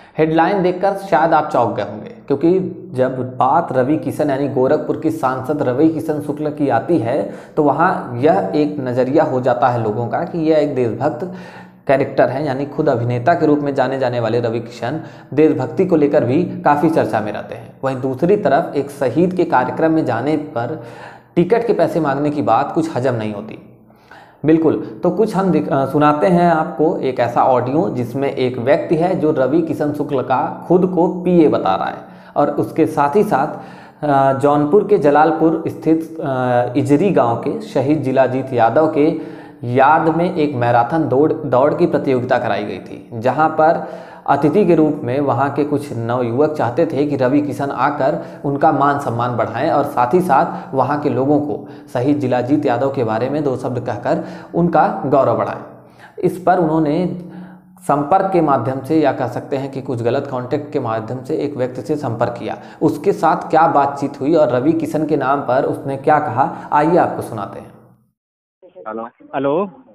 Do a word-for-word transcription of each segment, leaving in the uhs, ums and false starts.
Headline देखकर शायद आप चौंक गए होंगे, क्योंकि जब बात रवि किशन यानी गोरखपुर की सांसद रवि किशन शुक्ल की आती है तो वहाँ यह एक नज़रिया हो जाता है लोगों का कि यह एक देशभक्त कैरेक्टर है, यानी खुद अभिनेता के रूप में जाने जाने वाले रवि किशन देशभक्ति को लेकर भी काफ़ी चर्चा में रहते हैं। वहीं दूसरी तरफ एक शहीद के कार्यक्रम में जाने पर टिकट के पैसे मांगने की बात कुछ हजम नहीं होती। बिल्कुल, तो कुछ हम सुनाते हैं आपको एक ऐसा ऑडियो जिसमें एक व्यक्ति है जो रवि किशन शुक्ल का खुद को पीए बता रहा है, और उसके साथ ही साथ जौनपुर के जलालपुर स्थित इजरी गांव के शहीद जिलाजीत यादव के याद में एक मैराथन दौड़ दौड़ की प्रतियोगिता कराई गई थी, जहां पर अतिथि के रूप में वहां के कुछ नवयुवक चाहते थे कि रवि किशन आकर उनका मान सम्मान बढ़ाएं और साथ ही साथ वहां के लोगों को शहीद जिलाजीत यादव के बारे में दो शब्द कहकर उनका गौरव बढ़ाएं। इस पर उन्होंने संपर्क के माध्यम से, या कह सकते हैं कि कुछ गलत कांटेक्ट के माध्यम से एक व्यक्ति से संपर्क किया। उसके साथ क्या बातचीत हुई और रवि किशन के नाम पर उसने क्या कहा, आइए आपको सुनाते हैं। हेलो हेलो,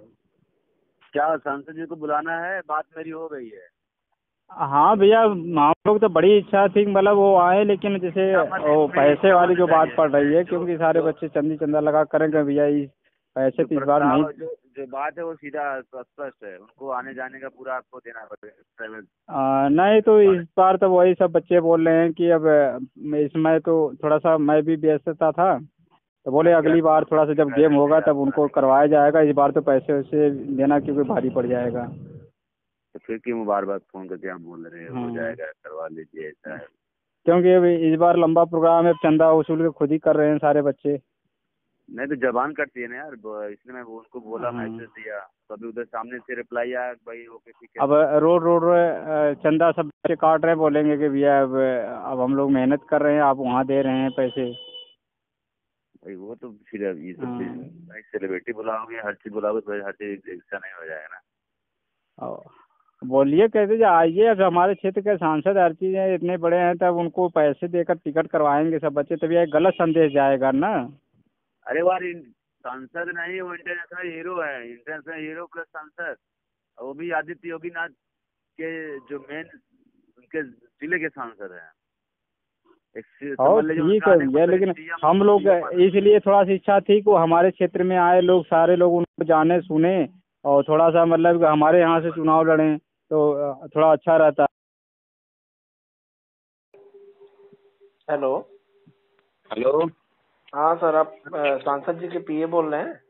क्या सांसद जी को बुलाना है? बात मेरी हो गई है। हाँ भैया, हम लोग तो बड़ी इच्छा थी मतलब वो आए, लेकिन जैसे वो पैसे वाली जो बात पड़ रही है, क्योंकि सारे बच्चे चंदी चंदा लगा करेंगे भैया, इस पैसे तो इस बार नहीं। जो, जो बात है वो सीधा स्पष्ट है, उनको आने जाने का पूरा आपको देना पड़ेगा। आ, नहीं तो इस बार तो वही सब बच्चे बोल रहे हैं कि अब इसमें तो थोड़ा सा मैं भी व्यस्तता था, तो बोले अगली बार थोड़ा सा जब गेम होगा तब उनको करवाया जाएगा, इस बार तो पैसे वैसे देना क्योंकि भारी पड़ जाएगा। तो फिर क्यों बार बार फोन करके आप बोल रहे हैं हो जाएगा करवा लीजिए? ऐसा है क्योंकि अभी इस बार लंबा प्रोग्राम है, चंदा वसूल के खुद ही कर रहे हैं सारे बच्चे। नहीं तो जबान करती है ना यार, इसलिए मैं उनको बोला, मैसेज दिया, तो अभी उधर सामने से रिप्लाई आया भाई ओके ठीक है। अब रोड रोड चंदा सब बच्चे काट रहे हैं, बोलेंगे कि भैया अब अब हम लोग मेहनत कर रहे हैं, आप वहाँ दे रहे हैं पैसे। भाई वो तो फिर ये सब सेलिब्रिटी बुलाओगे, हर चीज बुलाओगे तो हर चीज ऐसा नहीं हो जाएगा ना। बोलिए कैसे जो आइए, अब हमारे क्षेत्र के सांसद हर चीज है, इतने बड़े हैं, तब उनको पैसे देकर टिकट करवाएंगे सब बच्चे, तभी एक गलत संदेश जाएगा ना। अरे वाह, सांसद नहीं, वो इंटरनेशनल हीरो है, इंटरनेशनल हीरो प्लस सांसद, वो भी आदित्य योगीनाथ के जो मेन उनके जिले के सांसद हैं। और ठीक है भैया, लेकिन हम लोग इसलिए थोड़ा सी इच्छा थी कि हमारे क्षेत्र में आए लोग, सारे लोग उनको जाने सुने और थोड़ा सा मतलब हमारे यहाँ से चुनाव लड़ें तो थोड़ा अच्छा रहता। हेलो हेलो, हाँ सर, आप सांसद जी के पीए बोल रहे हैं?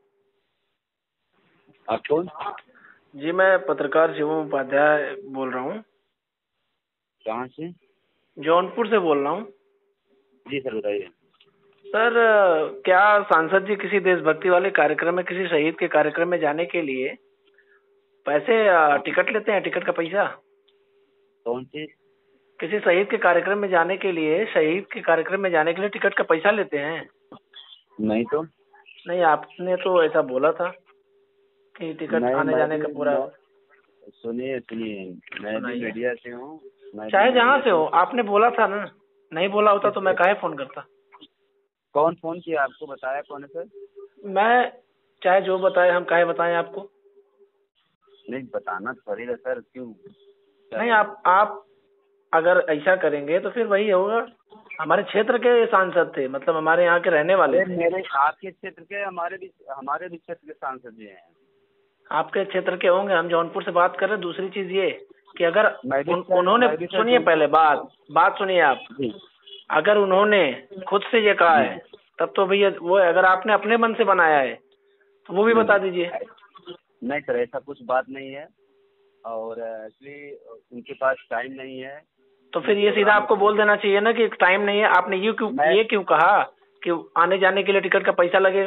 आप कौन? जी मैं पत्रकार शिवम उपाध्याय बोल रहा हूँ। कहाँ से? जौनपुर से बोल रहा हूँ। जी सर बताइए। सर क्या सांसद जी किसी देशभक्ति वाले कार्यक्रम में, किसी शहीद के कार्यक्रम में जाने के लिए पैसे टिकट लेते हैं, टिकट का पैसा? कौन सी? किसी शहीद के कार्यक्रम में जाने के लिए, शहीद के कार्यक्रम में जाने के लिए टिकट का पैसा लेते हैं? नहीं तो नहीं, आपने तो ऐसा बोला था कि टिकट आने जाने का पूरा। सुनिए सुनिए, मैं भी मीडिया से हूँ, चाहे जहाँ से हो, आपने बोला था ना। नहीं बोला होता तो मैं काहे फोन करता। कौन फोन किया आपको? बताया कौन है सर? मैं चाहे जो बताए, हम काहे बताएं आपको? नहीं बताना पड़ेगा सर, क्यों? नहीं, आप आप अगर ऐसा करेंगे तो फिर वही होगा। हमारे क्षेत्र के सांसद थे, मतलब हमारे यहाँ के रहने वाले थे। मेरे आपके क्षेत्र के, हमारे भी हमारे भी क्षेत्र के सांसद जी हैं। आपके क्षेत्र के होंगे, हम जौनपुर से बात कर रहे हैं। दूसरी चीज ये कि अगर उन, उन्होंने सुनिए, पहले बात बात सुनिए आप। अगर उन्होंने खुद से ये कहा है तब तो भैया वो, अगर आपने अपने मन से बनाया है तो वो भी बता दीजिए। नहीं सर, ऐसा कुछ बात नहीं है, और एक्चुअली उनके पास टाइम नहीं है। तो फिर ये सीधा आपको बोल देना चाहिए ना कि टाइम नहीं है। आपने ये क्यों ये क्यों कहा कि आने जाने के लिए टिकट का पैसा लगेगा?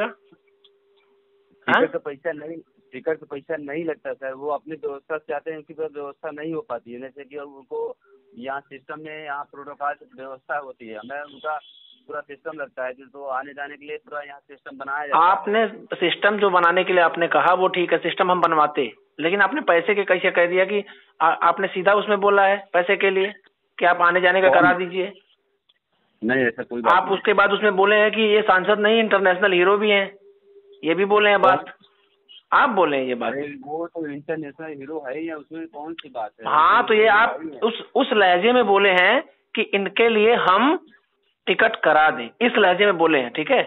टिकट का पैसा नहीं, टिकट का पैसा नहीं लगता सर, वो अपनी व्यवस्था से आते हैं, उनकी व्यवस्था नहीं हो पाती है। जैसे कि उनको यहाँ सिस्टम में, यहाँ प्रोटोकॉल व्यवस्था होती है, हमें उनका पूरा सिस्टम लगता है, तो आने जाने के लिए पूरा यहाँ सिस्टम बनाया जाता है। आपने सिस्टम जो बनाने के लिए आपने कहा वो ठीक है, सिस्टम हम बनवाते, लेकिन आपने पैसे के कैसे कह दिया कि आ, आपने सीधा उसमें बोला है पैसे के लिए कि आप आने जाने का करा दीजिए। नहीं ऐसा कोई बात आप नहीं। उसके बाद उसमें बोले हैं कि ये सांसद नहीं, इंटरनेशनल हीरो भी हैं, ये भी बोले हैं बात। आप बोले ये बात। वो तो इंटरनेशनल हीरो है ही, उसमें कौन सी बात है। हाँ तो ये आप उस उस लहजे में बोले हैं कि इनके लिए हम टिकट करा दें, इस लहजे में बोले हैं, ठीक है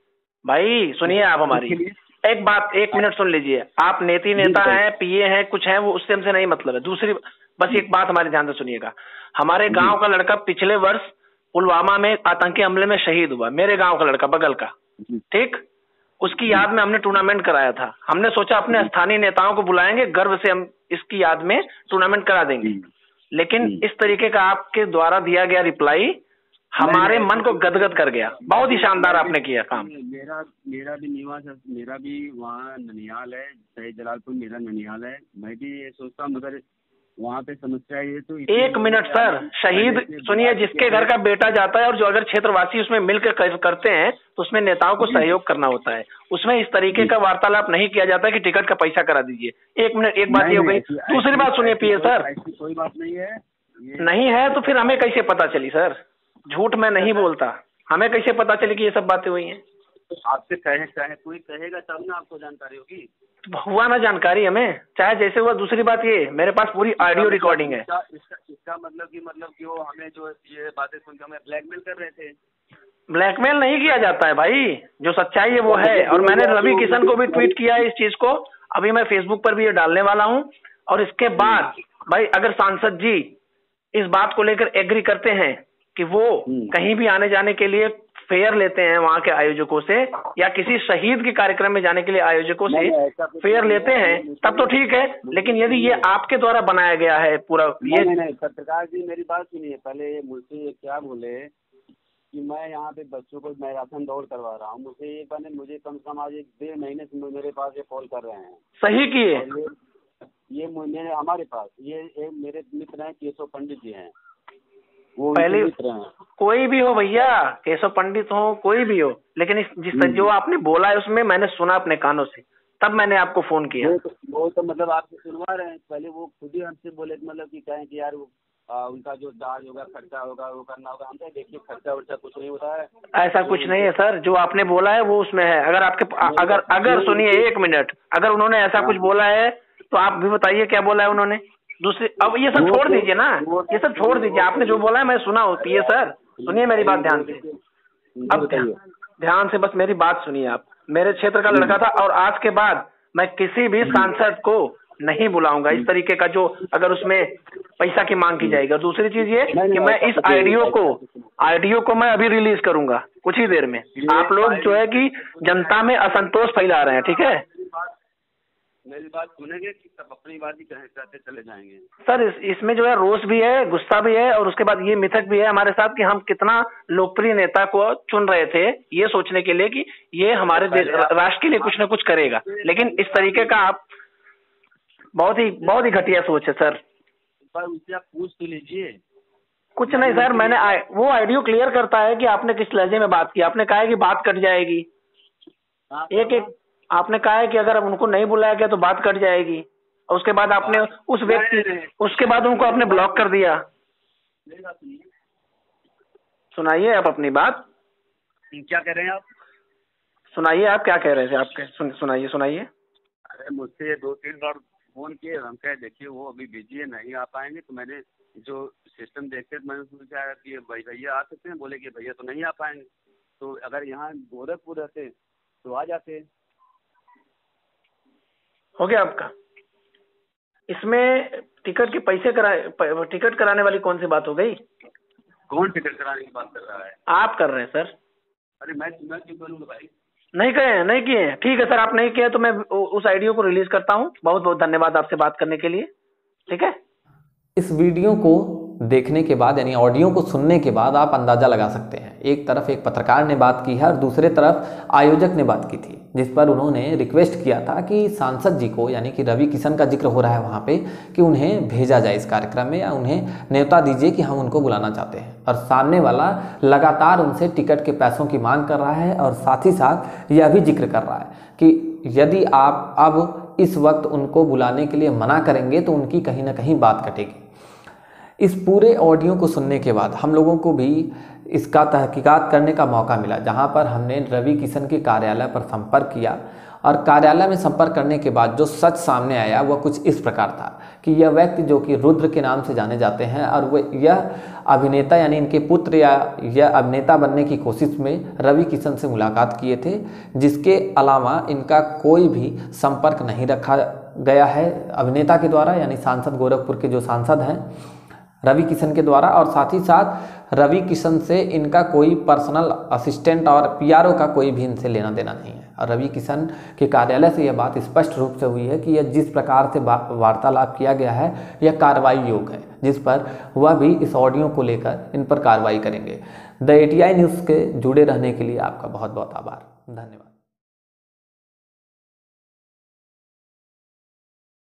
भाई। सुनिए आप हमारी एक बात, एक मिनट सुन लीजिए। आप नेता नेता हैं, पीए हैं, कुछ हैं, वो उससे हमसे नहीं मतलब है। दूसरी बस एक बात हमारे ध्यान से सुनिएगा। हमारे गांव का लड़का पिछले वर्ष पुलवामा में आतंकी हमले में शहीद हुआ, मेरे गांव का लड़का, बगल का, ठीक। उसकी याद में हमने टूर्नामेंट कराया था। हमने सोचा अपने स्थानीय नेताओं को बुलाएंगे, गर्व से हम इसकी याद में टूर्नामेंट करा देंगे। लेकिन इस तरीके का आपके द्वारा दिया गया रिप्लाई हमारे मन को गदगद कर गया। बहुत ही शानदार आपने किया काम। मेरा मेरा भी निवास, मेरा भी वहाँ ननिहाल है, शहीद जलालपुर मेरा ननिहाल है। मैं भी ये सोचता हूँ, मगर वहाँ पे समस्या ये तो एक मिनट सर, शहीद सुनिए, जिसके घर का बेटा जाता है और जो अगर क्षेत्रवासी उसमें मिलकर करते हैं तो उसमें नेताओं को सहयोग करना होता है। उसमें इस तरीके का वार्तालाप नहीं किया जाता कि टिकट का पैसा करा दीजिए। एक मिनट, एक बात ये हो गई। दूसरी बात सुनिए पीए सर, कोई बात नहीं है, नहीं है तो फिर हमें कैसे पता चली सर? झूठ मैं नहीं बोलता, हमें कैसे पता चली कि ये सब बातें हुई हैं? आपसे कहे कहे कोई कहेगा तब ना आपको जानकारी होगी। हुआ ना जानकारी हमें, चाहे जैसे हुआ। दूसरी बात ये, मेरे पास पूरी ऑडियो रिकॉर्डिंग है। इसका, इसका, इसका मतलब कि मतलब कि वो हमें जो ये बातें सुनकर हमें ब्लैकमेल कर रहे थे। ब्लैकमेल नहीं किया जाता है भाई, जो सच्चाई है वो है। और मैंने रवि किशन को भी ट्वीट किया है इस चीज को, अभी मैं फेसबुक पर भी ये डालने वाला हूँ। और इसके बाद भाई अगर सांसद जी इस बात को लेकर एग्री करते हैं कि वो कहीं भी आने जाने के लिए फेयर लेते हैं वहां के आयोजकों से, या किसी शहीद के कार्यक्रम में जाने के लिए आयोजकों से फेयर लेते हैं, तब तो ठीक है। लेकिन यदि ये आपके द्वारा बनाया गया है पूरा ये नहीं, नहीं, पत्रकार जी मेरी बात सुनिए पहले। मुझसे ये क्या बोले कि मैं यहाँ पे बच्चों को मैराथन दौड़ करवा रहा हूँ। मुझे एक बार मुझे कम से कम आज एक डेढ़ महीने से मेरे पास ये कॉल कर रहे हैं। सही किए। ये मेरे हमारे पास ये एक मेरे मित्र हैं, केशव पंडित जी हैं, वो पहले कोई भी हो भैया, केशव पंडित हो, कोई भी हो, लेकिन इस जिस जो आपने बोला है उसमें मैंने सुना अपने कानों से, तब मैंने आपको फोन किया। वो तो, वो तो मतलब आपसे सुनवा रहे हैं। पहले वो खुद ही हमसे बोले मतलब कि कहें कि यार आ, उनका जो दाज होगा, खर्चा होगा, वो करना होगा। हम तो देखिए खर्चा वर्चा कुछ नहीं होता है। ऐसा कुछ नहीं है सर, जो आपने बोला है वो उसमें है। अगर आपके अगर अगर सुनिए एक मिनट, अगर उन्होंने ऐसा कुछ बोला है तो आप भी बताइए क्या बोला है उन्होंने। दूसरी, अब ये सब छोड़ दीजिए ना, ये सब छोड़ दीजिए। आपने जो बोला है मैं सुना होती है सर। सुनिए मेरी बात ध्यान से, अब ध्यान से बस मेरी बात सुनिए आप। मेरे क्षेत्र का लड़का था और आज के बाद मैं किसी भी सांसद को नहीं बुलाऊंगा इस तरीके का, जो अगर उसमें पैसा की मांग की जाएगी। और दूसरी चीज ये कि मैं इस ऑडियो को ऑडियो को मैं अभी रिलीज करूंगा कुछ ही देर में। आप लोग जो है कि जनता में असंतोष फैला रहे हैं, ठीक है। मेरी बात सुनेंगे कि सब अपनी बात ही कहते चले जाएंगे सर। इस, इसमें जो है रोष भी है, गुस्सा भी है, और उसके बाद ये मिथक भी है हमारे साथ कि हम कितना लोकप्रिय नेता को चुन रहे थे, ये सोचने के लिए कि ये हमारे राष्ट्र के लिए कुछ न कुछ करेगा। लेकिन इस तरीके का आप बहुत ही बहुत ही घटिया सोच है सर। पर उससे आप पूछ तो लीजिए। कुछ नहीं सर, मैंने आ, वो ऑडियो क्लियर करता है कि आपने किस लहजे में बात की। आपने कहा है कि बात कट जाएगी, एक एक आपने कहा है कि अगर उनको नहीं बुलाया गया तो बात कट जाएगी। और उसके बाद आपने उस व्यक्ति उसके बाद उनको आपने ब्लॉक कर दिया। सुनाइए आप अपनी बात। क्या कह रहे हैं आप? सुनाइए आप क्या कह रहे थे आपके, सुन, सुनाइए सुनाइए। अरे मुझसे दो तीन बार फोन किए, हम कहे देखिए वो अभी बिजी है, नहीं आ पाएंगे। तो मैंने जो सिस्टम देखते मैंने सोचा कि भाई भैया आ सकते हैं, बोले कि भैया तो नहीं आ पाएंगे। तो अगर यहाँ गोरखपुर रहते तो आ जाते। हो गया आपका। इसमें टिकट के पैसे कराए, टिकट कराने वाली कौन सी बात हो गई? कौन टिकट कराने की बात कर रहा है? आप कर रहे हैं सर। अरे मैं मैं क्यों करूँगा भाई? नहीं कहे नहीं किए, ठीक है सर, आप नहीं किए तो मैं उस आइडियो को रिलीज करता हूँ। बहुत बहुत धन्यवाद आपसे बात करने के लिए, ठीक है। इस वीडियो को देखने के बाद यानी ऑडियो को सुनने के बाद आप अंदाज़ा लगा सकते हैं, एक तरफ एक पत्रकार ने बात की है और दूसरे तरफ आयोजक ने बात की थी, जिस पर उन्होंने रिक्वेस्ट किया था कि सांसद जी को यानी कि रवि किशन का जिक्र हो रहा है वहाँ पे, कि उन्हें भेजा जाए इस कार्यक्रम में या उन्हें न्योता दीजिए कि हम उनको बुलाना चाहते हैं। और सामने वाला लगातार उनसे टिकट के पैसों की मांग कर रहा है और साथ ही साथ यह भी जिक्र कर रहा है कि यदि आप अब इस वक्त उनको बुलाने के लिए मना करेंगे तो उनकी कहीं ना कहीं बात कटेगी। इस पूरे ऑडियो को सुनने के बाद हम लोगों को भी इसका तहकीकात करने का मौका मिला, जहां पर हमने रवि किशन के कार्यालय पर संपर्क किया और कार्यालय में संपर्क करने के बाद जो सच सामने आया वह कुछ इस प्रकार था कि यह व्यक्ति जो कि रुद्र के नाम से जाने जाते हैं और वह यह अभिनेता यानी इनके पुत्र या यह अभिनेता बनने की कोशिश में रवि किशन से मुलाकात किए थे, जिसके अलावा इनका कोई भी संपर्क नहीं रखा गया है अभिनेता के द्वारा, यानी सांसद गोरखपुर के जो सांसद हैं रवि किशन के द्वारा। और साथ ही साथ रवि किशन से इनका कोई पर्सनल असिस्टेंट और पीआरओ का कोई भी इनसे लेना देना नहीं है। और रवि किशन के कार्यालय से यह बात स्पष्ट रूप से हुई है कि यह जिस प्रकार से वार्तालाप किया गया है यह कार्रवाई योग्य है, जिस पर वह भी इस ऑडियो को लेकर इन पर कार्रवाई करेंगे। द एटीआई न्यूज़ के जुड़े रहने के लिए आपका बहुत बहुत आभार, धन्यवाद।